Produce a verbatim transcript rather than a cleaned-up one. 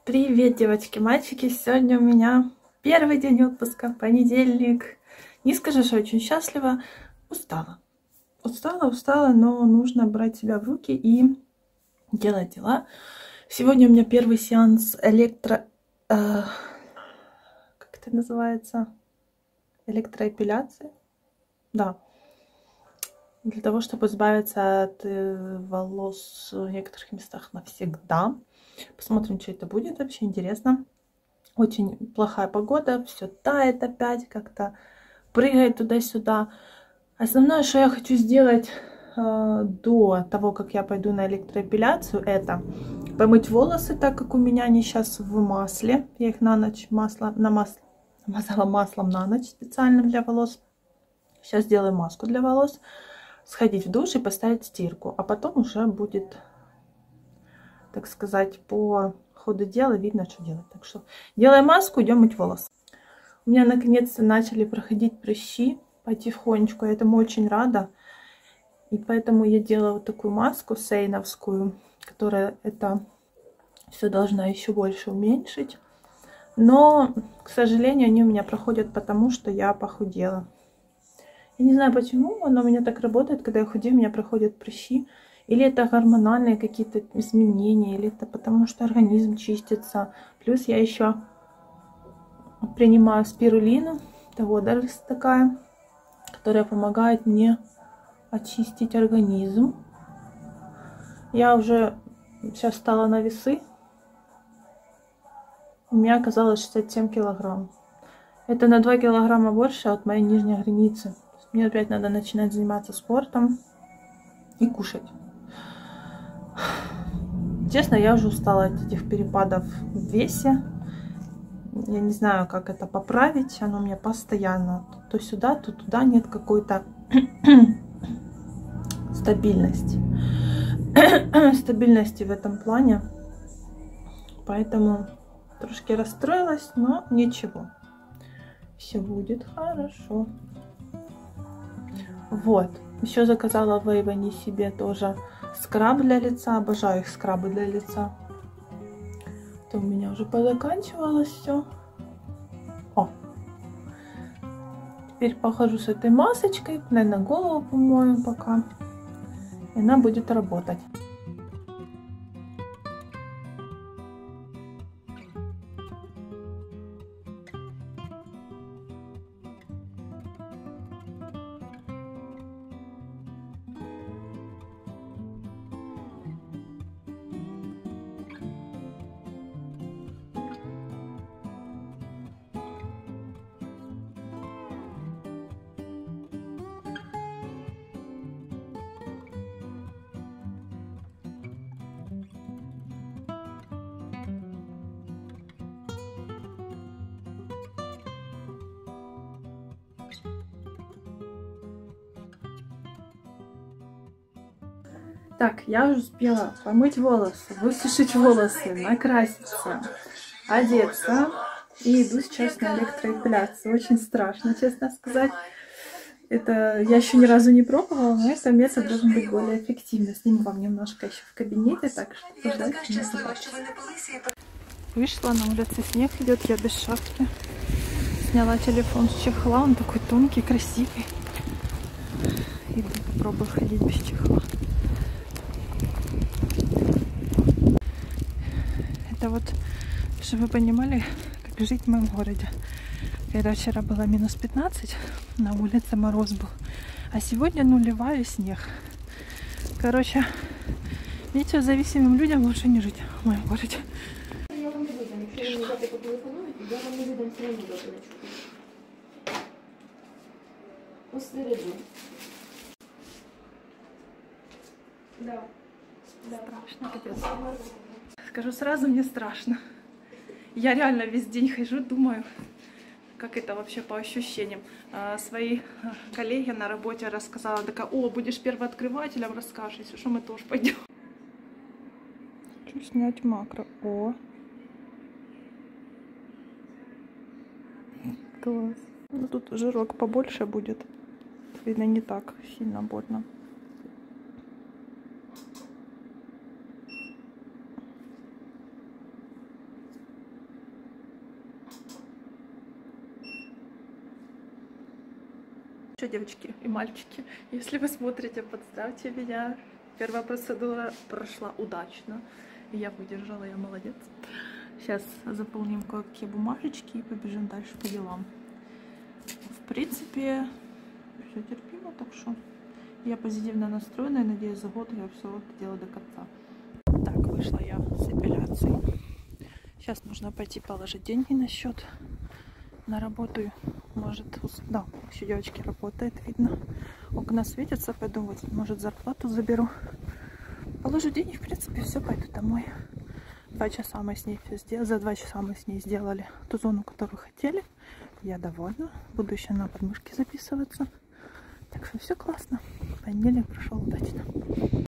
Привет, девочки, мальчики! Сегодня у меня первый день отпуска, понедельник. Не скажу, что очень счастлива. Устала. Устала, устала, но нужно брать себя в руки и делать дела. Сегодня у меня первый сеанс электро... Э, как это называется? Электроэпиляции. Да. Для того, чтобы избавиться от э, волос в некоторых местах навсегда. Посмотрим, что это будет. Вообще интересно. Очень плохая погода, все тает опять, как-то прыгает туда-сюда. Основное, что я хочу сделать э, до того, как я пойду на электроэпиляцию, это помыть волосы, так как у меня они сейчас в масле. Я их на ночь масло, на масло, намазала маслом на ночь специально для волос. Сейчас сделаю маску для волос. Сходить в душ и поставить стирку. А потом уже будет, так сказать, по ходу дела видно, что делать. Так что делаем маску, идем мыть волосы. У меня наконец-то начали проходить прыщи потихонечку. Я этому очень рада. И поэтому я делаю вот такую маску сейновскую, которая это все должна еще больше уменьшить. Но, к сожалению, они у меня проходят потому, что я похудела. Я не знаю почему, но у меня так работает, когда я худею, у меня проходят прыщи. Или это гормональные какие-то изменения, или это потому, что организм чистится. Плюс я еще принимаю спирулину, это водоросль такая, которая помогает мне очистить организм. Я уже сейчас стала на весы. У меня оказалось шестьдесят семь килограмм. Это на два килограмма больше от моей нижней границы. Мне опять надо начинать заниматься спортом и кушать. Честно, я уже устала от этих перепадов в весе. Я не знаю, как это поправить. Оно у меня постоянно то сюда, то туда. Нет какой-то стабильности. Стабильности в этом плане. Поэтому трошки расстроилась, но ничего. Все будет хорошо. Вот. Еще заказала в Эйвоне себе тоже скраб для лица. Обожаю их скрабы для лица. То у меня уже позаканчивалось все. О! Теперь похожу с этой масочкой. Наверное, голову помою пока. И она будет работать. Так, я уже успела помыть волосы, высушить волосы, накраситься, одеться. И иду сейчас на электроэпиляцию. Очень страшно, честно сказать. Это я еще ни разу не пробовала, но этот метод должен быть более эффективным. Сниму вам немножко еще в кабинете, так что пожалуйста, вышла, на улице снег идет, я без шапки. Сняла телефон с чехла, он такой тонкий, красивый. Иду попробую ходить без чехла. Это вот, чтобы вы понимали, как жить в моем городе. Когда вчера было минус пятнадцать, на улице мороз был, а сегодня нулевая снег. Короче, метеозависимым людям лучше не жить в моем городе. Я вам не выдам, якщо ви не дати по телефону, я вам не видам все одно дати на чуку. Посереду. Да. Да. Страшно, капец. Скажу сразу, мне страшно. Я реально весь день хожу, думаю, как это вообще по ощущениям. А, своей коллеге на работе рассказала, такая: о, будешь первооткрывателем, расскажешь, если что, мы тоже пойдем. Хочу снять макро. О. Класс. Ну тут жирок побольше будет. Видно, не так сильно больно. Что, девочки и мальчики, если вы смотрите, подставьте меня. Первая процедура прошла удачно. Я выдержала, я молодец. Сейчас заполним кое-какие бумажечки и побежим дальше по делам. В принципе, все терпимо, так что я позитивно настроена и надеюсь, за год я все это делаю до конца. Так, вышла я с эпиляцией. Сейчас нужно пойти положить деньги на счет. На работу, может, да, еще девочки работает, видно. Окна светятся, пойду, вот, может, зарплату заберу. Положу деньги, в принципе, все, пойду домой. Два часа мы с ней все сделали, за два часа мы с ней сделали ту зону, которую хотели. Я довольна. Буду еще на подмышки записываться. Так что все классно. Понедельник прошел удачно.